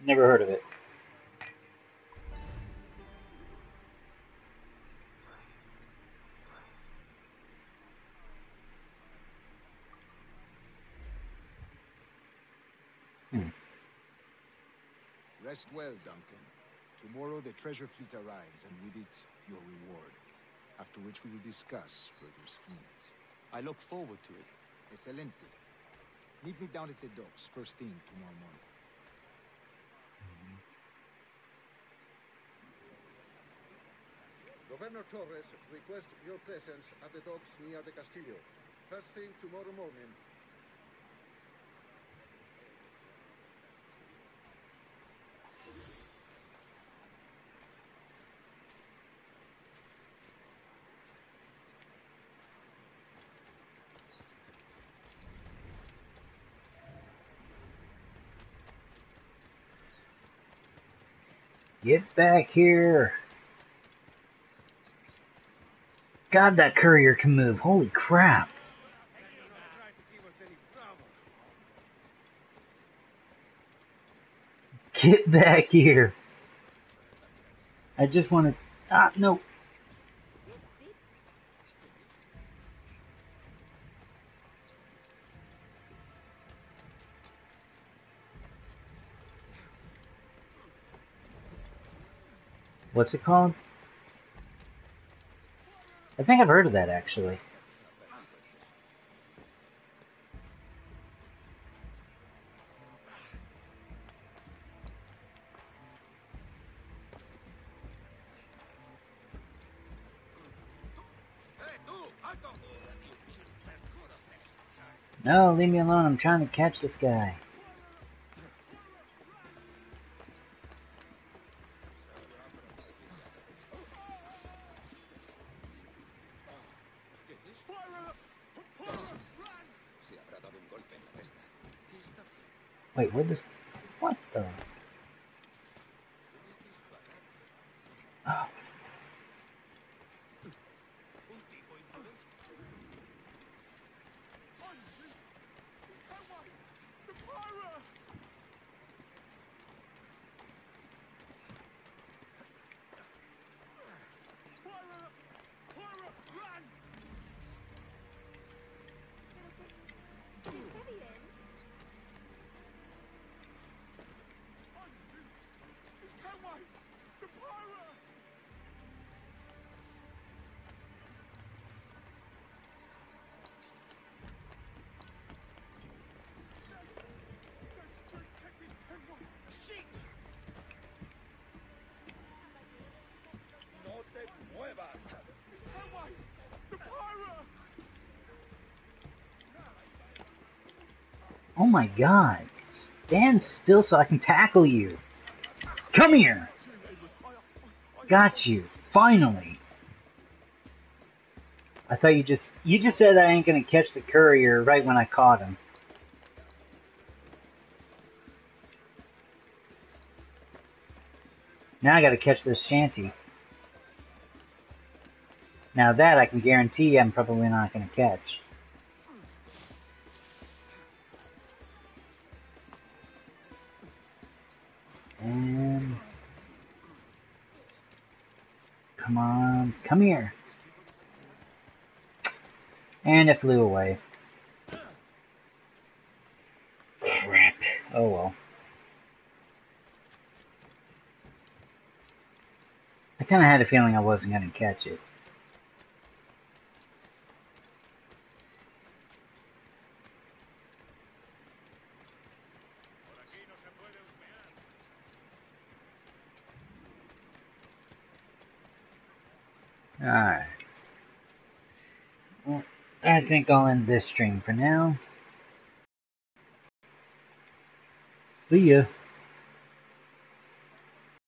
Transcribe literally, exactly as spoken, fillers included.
Never heard of it. Hmm. Rest well, Duncan. Tomorrow the treasure fleet arrives, and with it, your reward. After which we will discuss further schemes. I look forward to it. Excelente. Meet me down at the docks first thing tomorrow morning. Governor Torres requests your presence at the docks near the Castillo. First thing tomorrow morning. Get back here. God, that courier can move. Holy crap. Get back here. I just want to... Ah, no. What's it called? I think I've heard of that, actually. No, leave me alone. I'm trying to catch this guy. Wait, where'd this... What the... Oh. Oh my god. Stand still so I can tackle you. Come here. Got you. Finally. I thought you just... You just said I ain't gonna catch the courier right when I caught him. Now I gotta catch this shanty. Now that I can guarantee I'm probably not gonna catch. And... Come on, come here. And it flew away. Crap. Oh well. I kinda had a feeling I wasn't gonna catch it. Alright. Well, I think I'll end this stream for now. See ya.